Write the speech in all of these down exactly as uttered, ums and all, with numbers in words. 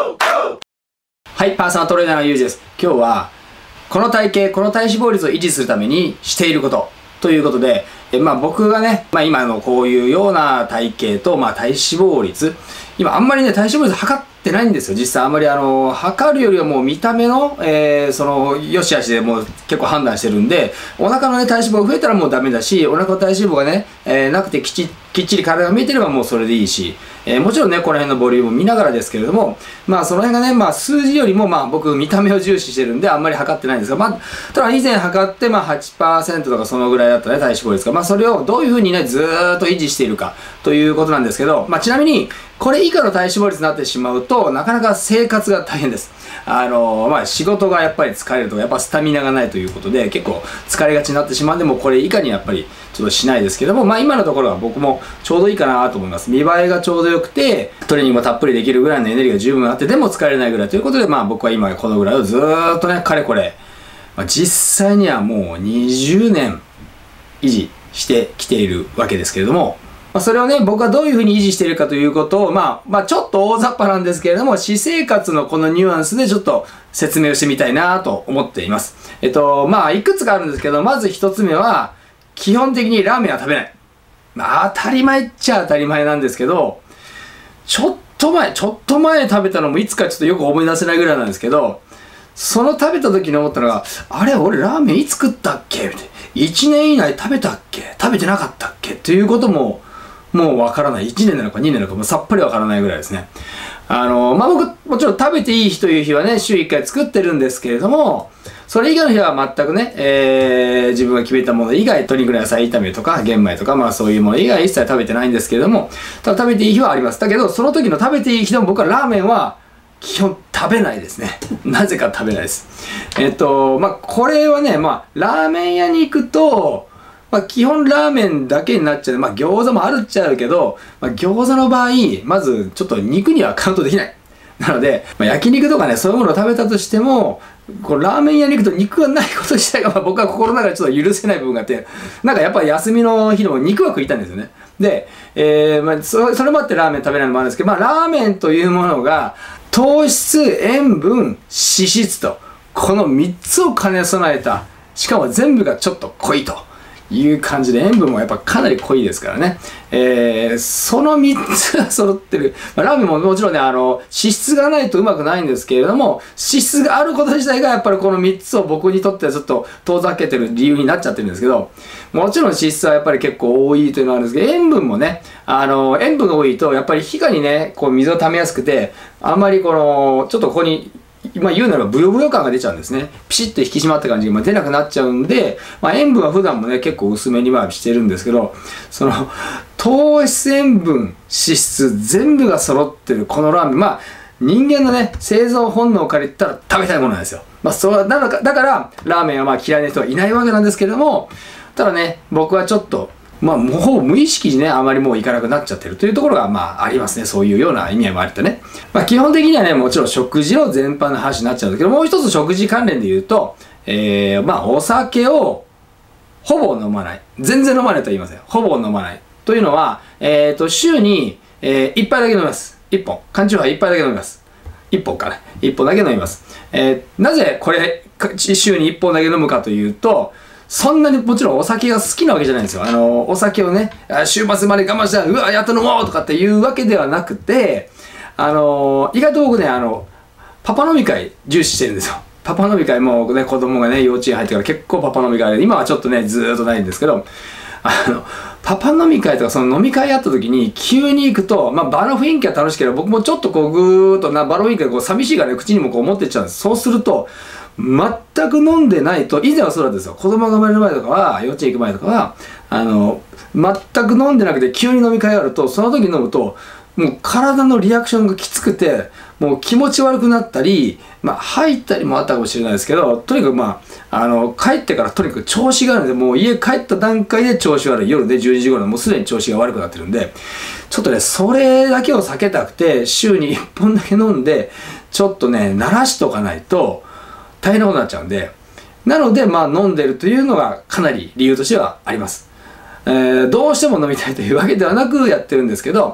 はい、パーソナルトレーナーのゆうじです。今日は、この体型、この体脂肪率を維持するためにしていること、ということで、えまあ僕がね、まあ今のこういうような体型と、まあ体脂肪率、今あんまりね、体脂肪率測ってないんですよ。実際あんまりあの、測るよりはもう見た目の、えー、その、良し悪しでもう結構判断してるんで、お腹のね、体脂肪が増えたらもうダメだし、お腹の体脂肪がね、えー、なくてきち、きっちり体が見えてればもうそれでいいし、えー、もちろんね、この辺のボリュームを見ながらですけれども、まあその辺がね、まあ数字よりもまあ僕見た目を重視してるんであんまり測ってないんですが、まあ、ただ以前測ってまあ はちパーセント とかそのぐらいだったね、体脂肪率が。まあそれをどういう風にね、ずーっと維持しているかということなんですけど、まあちなみに、これ以下の体脂肪率になってしまうと、なかなか生活が大変です。あのー、まあ仕事がやっぱり疲れるとか、やっぱスタミナがないということで、結構疲れがちになってしまうんで、もうこれ以下にやっぱりちょっとしないですけども、まあ今のところは僕もちょうどいいかなと思います。見栄えがちょうど良くて、トレーニングもたっぷりできるぐらいのエネルギーが十分あって、でも疲れないぐらいということで、まあ僕は今このぐらいをずーっとね、かれこれ、まあ、実際にはもうにじゅうねん維持してきているわけですけれども、まあ、それをね、僕はどういうふうに維持しているかということを、まあ、まあ、ちょっと大雑把なんですけれども、私生活のこのニュアンスでちょっと説明をしてみたいなと思っています。えっと、まあ、いくつかあるんですけど、まず一つ目は、基本的にラーメンは食べない。まあ、当たり前っちゃ当たり前なんですけど、ちょっと前、ちょっと前食べたのもいつかちょっとよく思い出せないぐらいなんですけど、その食べた時に思ったのが、あれ、俺ラーメンいつ食ったっけみたいな。いちねん以内食べたっけ食べてなかったっけということも、もうわからない。いちねんなのかにねんなのかもうさっぱりわからないぐらいですね。あの、まあ、僕、もちろん食べていい日という日はね、週いっかい作ってるんですけれども、それ以外の日は全くね、えー、自分が決めたもの以外、鶏肉の野菜炒めとか、玄米とか、まあそういうもの以外一切食べてないんですけれども、ただ食べていい日はあります。だけど、その時の食べていい日でも僕はラーメンは、基本食べないですね。なぜか食べないです。えっと、まあ、これはね、まあ、ラーメン屋に行くと、まあ、基本ラーメンだけになっちゃう。まあ、餃子もあるっちゃあるけど、まあ、餃子の場合、まずちょっと肉にはカウントできない。なので、まあ、焼肉とかね、そういうものを食べたとしても、こうラーメン屋に行くと肉がないこと自体が、まあ、僕は心の中でちょっと許せない部分があって、なんかやっぱり休みの日でも肉は食いたいんですよね。で、えー、まあ、そ、それもあってラーメン食べないのもあるんですけど、まあ、ラーメンというものが、糖質、塩分、脂質と、このみっつを兼ね備えた、しかも全部がちょっと濃いという感じで、塩分もやっぱかなり濃いですからね。えー、そのみっつが揃ってる。まあ、ラーメンももちろんね、あの、脂質がないとうまくないんですけれども、脂質があること自体がやっぱりこのみっつを僕にとってはちょっと遠ざけてる理由になっちゃってるんですけど、もちろん脂質はやっぱり結構多いというのはあるんですけど、塩分もね、あの、塩分が多いと、やっぱり皮下にね、こう水を溜めやすくて、あんまりこの、ちょっとここに、まあ言うならばブヨブヨ感が出ちゃうんですね。ピシッと引き締まった感じが出なくなっちゃうんで、まあ塩分は普段もね、結構薄めにはしてるんですけど、その、糖質、塩分、脂質、全部が揃ってるこのラーメン、まあ人間のね、生存本能から言ったら食べたいものなんですよ。まあそう、なのか、だから、ラーメンはまあ嫌いな人はいないわけなんですけれども、ただね、僕はちょっと、まあ、もうほぼ無意識にね、あまりもういかなくなっちゃってるというところが、まあ、ありますね。そういうような意味合いもあるとね。まあ、基本的にはね、もちろん食事の全般の話になっちゃうんだけど、もう一つ食事関連で言うと、えー、まあ、お酒をほぼ飲まない。全然飲まないとは言いません。ほぼ飲まない。というのは、えっと、週に、えー、一杯だけ飲みます。一本。缶チューハイ一杯だけ飲みます。一本かね。一本だけ飲みます。えー、なぜこれ、週に一本だけ飲むかというと、そんなにもちろんお酒が好きなわけじゃないんですよ。あの、お酒をね、週末まで我慢したら、うわ、やっと飲もうとかっていうわけではなくて、あの、意外と僕ね、あの、パパ飲み会重視してるんですよ。パパ飲み会もね、子供がね、幼稚園入ってから結構パパ飲み会で、今はちょっとね、ずーっとないんですけど、あの、パパ飲み会とかその飲み会やった時に急に行くと、まあ場の雰囲気は楽しければ僕もちょっとこうぐーっとな、場の雰囲気がこう寂しいからね、口にもこう持ってっちゃうんです。そうすると、全く飲んでないと、以前はそうなんですよ。子供が生まれる前とかは、幼稚園行く前とかは、あの、全く飲んでなくて急に飲み会があると、その時飲むと、もう体のリアクションがきつくて、もう気持ち悪くなったり、まあ吐いたりもあったかもしれないですけど、とにかくまあ、あの、帰ってからとにかく調子が悪いんで、もう家帰った段階で調子悪い。夜でじゅうじ頃もうすでに調子が悪くなってるんで、ちょっとね、それだけを避けたくて、週にいっぽんだけ飲んで、ちょっとね、慣らしとかないと、大変なことになっちゃうんで、なので、まあ飲んでるというのがかなり理由としてはあります。えー、どうしても飲みたいというわけではなくやってるんですけど、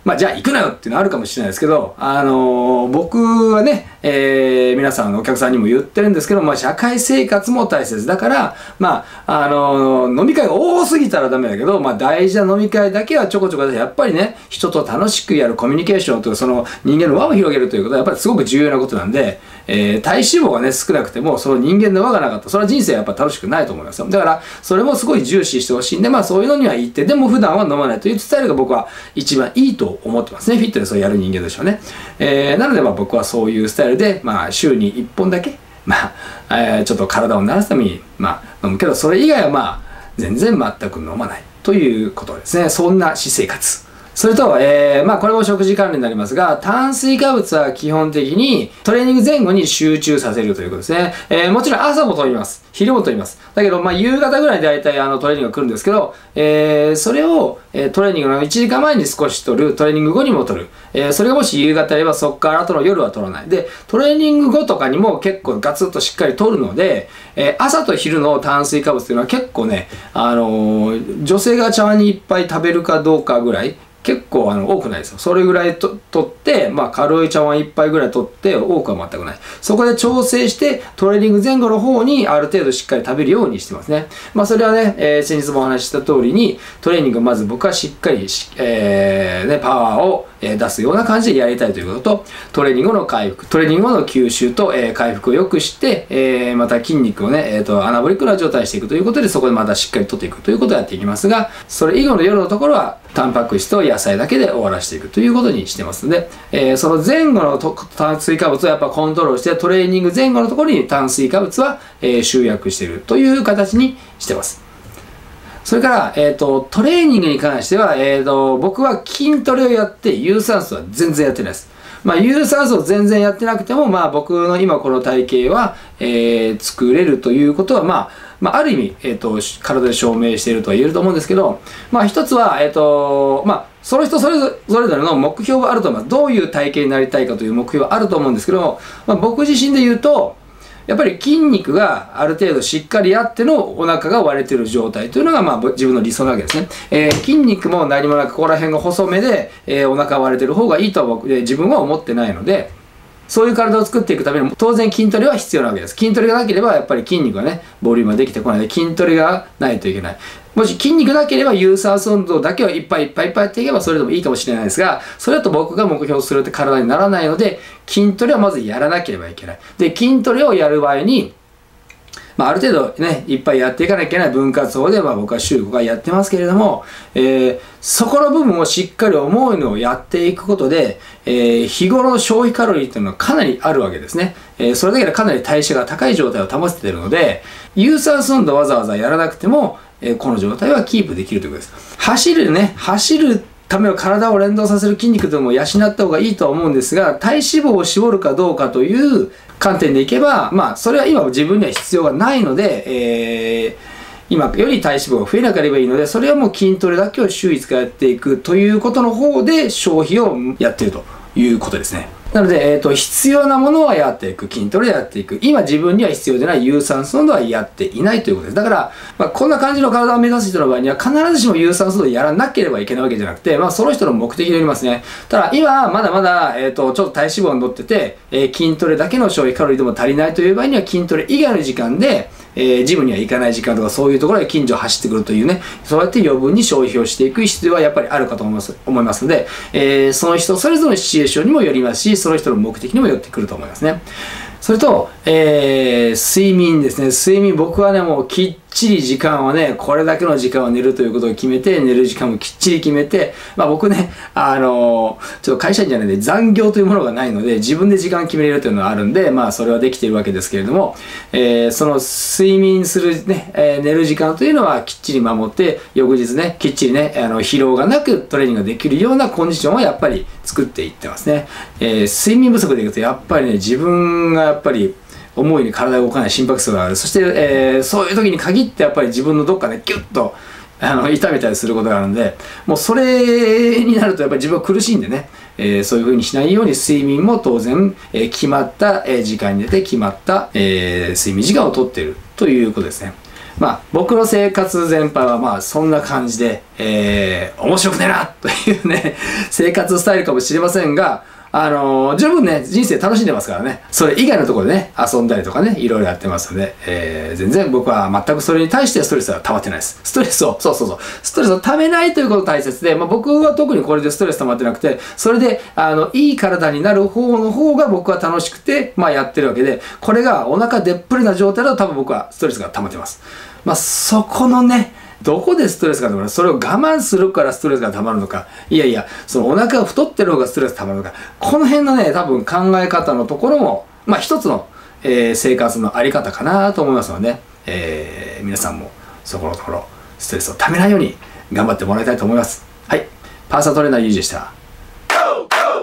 まあ、じゃあ行くなよっていうのはあるかもしれないですけど、あのー、僕はね、えー、皆さんのお客さんにも言ってるんですけど、まあ、社会生活も大切だから、まあ、あのー、飲み会が多すぎたらダメだけど、まあ、大事な飲み会だけはちょこちょこで、やっぱりね、人と楽しくやるコミュニケーションとか、その人間の輪を広げるということは、やっぱりすごく重要なことなんで、えー、体脂肪がね、少なくても、その人間の輪がなかったら、それは人生はやっぱ楽しくないと思いますよ。だから、それもすごい重視してほしいんで、まあ、そういうのには言って、でも普段は飲まないというスタイルが僕は一番いいと思ってますね。フィットネスをやる人間としてはね。えー、なので、まあ、僕はそういうスタイルで、まあ、週にいっぽんだけ、まあ、えー、ちょっと体を慣らすために、まあ、飲むけど、それ以外はまあ、全然全く飲まないということですね。そんな私生活。それと、えー、まあこれも食事関連になりますが、炭水化物は基本的にトレーニング前後に集中させるということですね。えー、もちろん朝も取ります。昼も取ります。だけど、まあ夕方ぐらいに大体あのトレーニングが来るんですけど、えー、それを、えー、トレーニングのいちじかんまえに少し取る、トレーニング後にも取る。えー、それがもし夕方やればそこから後の夜は取らない。で、トレーニング後とかにも結構ガツッとしっかり取るので、えー、朝と昼の炭水化物っていうのは結構ね、あのー、女性が茶碗にいっぱい食べるかどうかぐらい、結構あの多くないですよ。それぐらいと取って、まあ軽い茶碗一杯ぐらい取って、多くは全くない。そこで調整して、トレーニング前後の方にある程度しっかり食べるようにしてますね。まあそれはね、えー、先日もお話しした通りに、トレーニングをまず僕はしっかりし、えー、ね、パワーを出すような感じでやりたいということと、トレーニング後の回復、トレーニング後の吸収と、えー、回復を良くして、えー、また筋肉をね、えーと、アナボリックな状態にしていくということで、そこでまたしっかり取っていくということをやっていきますが、それ以後の夜のところは、タンパク質と野菜だけで終わらせていくということにしてますので、えー、その前後の炭水化物をやっぱコントロールして、トレーニング前後のところに炭水化物は、えー、集約しているという形にしてます。それから、えっと、トレーニングに関しては、えっと、僕は筋トレをやって、有酸素は全然やってないです。まあ、有酸素を全然やってなくても、まあ、僕の今この体型は、えー、作れるということは、まあ、まあ、ある意味、えっと、体で証明しているとは言えると思うんですけど、まあ、一つは、えっと、まあ、その人それぞれの目標があると思います。どういう体型になりたいかという目標はあると思うんですけど、まあ、僕自身で言うと、やっぱり筋肉がある程度しっかりあってのお腹が割れてる状態というのがまあ自分の理想なわけですね。えー、筋肉も何もなくここら辺が細めで、えー、お腹が割れてる方がいいとは僕で自分は思ってないので、そういう体を作っていくためにも当然筋トレは必要なわけです。筋トレがなければやっぱり筋肉がね、ボリュームができてこないので筋トレがないといけない。もし筋肉なければ有酸素運動だけをいっぱいいっぱいいっぱいやっていけばそれでもいいかもしれないですが、それだと僕が目標するって体にならないので、筋トレはまずやらなければいけない。で、筋トレをやる場合に、まあ、ある程度ね、いっぱいやっていかなきゃいけない分割法で、まあ僕は週ごかいやってますけれども、えー、そこの部分をしっかり思うのをやっていくことで、えー、日頃の消費カロリーっていうのはかなりあるわけですね。えー、それだけでかなり代謝が高い状態を保てているので、有酸素運動わざわざやらなくても、えー、この状態はキープできるということです。走るね、走るための体を連動させる筋肉でも養った方がいいとは思うんですが、体脂肪を絞るかどうかという観点でいけば、まあ、それは今自分には必要がないので、えー、今より体脂肪が増えなければいいので、それはもう筋トレだけを週いつかやっていくということの方で消費をやっているということですね。なので、えっと、必要なものはやっていく。筋トレやっていく。今自分には必要でない有酸素運動はやっていないということです。だから、まあ、こんな感じの体を目指す人の場合には必ずしも有酸素運動をやらなければいけないわけじゃなくて、まあ、その人の目的によりますね。ただ、今、まだまだ、えっと、ちょっと体脂肪に乗ってて、えー、筋トレだけの消費カロリーでも足りないという場合には、筋トレ以外の時間で、えー、ジムには行かない時間とかそういうところで近所を走ってくるというね、そうやって余分に消費をしていく必要はやっぱりあるかと思います、思いますので、えー、その人それぞれのシチュエーションにもよりますし、その人の目的にもよってくると思いますね。それと、えー、睡眠ですね。睡眠、僕はね、もうきっちり時間はね、これだけの時間は寝るということを決めて、寝る時間もきっちり決めて、まあ僕ね、あのー、ちょっと会社員じゃないんで残業というものがないので、自分で時間決めれるというのはあるんで、まあそれはできているわけですけれども、えー、その睡眠するね、えー、寝る時間というのはきっちり守って、翌日ね、きっちりね、あの、疲労がなくトレーニングができるようなコンディションをやっぱり作っていってますね。えー、睡眠不足でいくと、やっぱりね、自分がやっぱり、思いに体が動かない心拍数がある。そして、えー、そういう時に限ってやっぱり自分のどっかでギュッとあの痛めたりすることがあるんで、もうそれになるとやっぱり自分は苦しいんでね、えー、そういう風にしないように睡眠も当然、えー、決まった、えー、時間に寝て決まった、えー、睡眠時間をとっているということですね。 まあ僕の生活全般はまあそんな感じで、えー、面白くねえなというね生活スタイルかもしれませんが、あのー、十分ね人生楽しんでますからね、それ以外のところでね遊んだりとかねいろいろやってますので、えー、全然僕は全くそれに対してストレスは溜まってないです。ストレスをそうそうそうストレスを溜めないということが大切で、まあ、僕は特にこれでストレス溜まってなくて、それであのいい体になる方の方が僕は楽しくて、まあ、やってるわけで、これがお腹でっぷりな状態だと多分僕はストレスが溜まってます。まあ、そこのねどこでストレスが溜まる、それを我慢するからストレスが溜まるのか、いやいやそのお腹が太ってる方がストレス溜まるのか、この辺のね多分考え方のところもまあ一つの、えー、生活のあり方かなと思いますので、えー、皆さんもそこのところストレスを溜めないように頑張ってもらいたいと思います。はい、パーソナルトレーナーゆうじでした。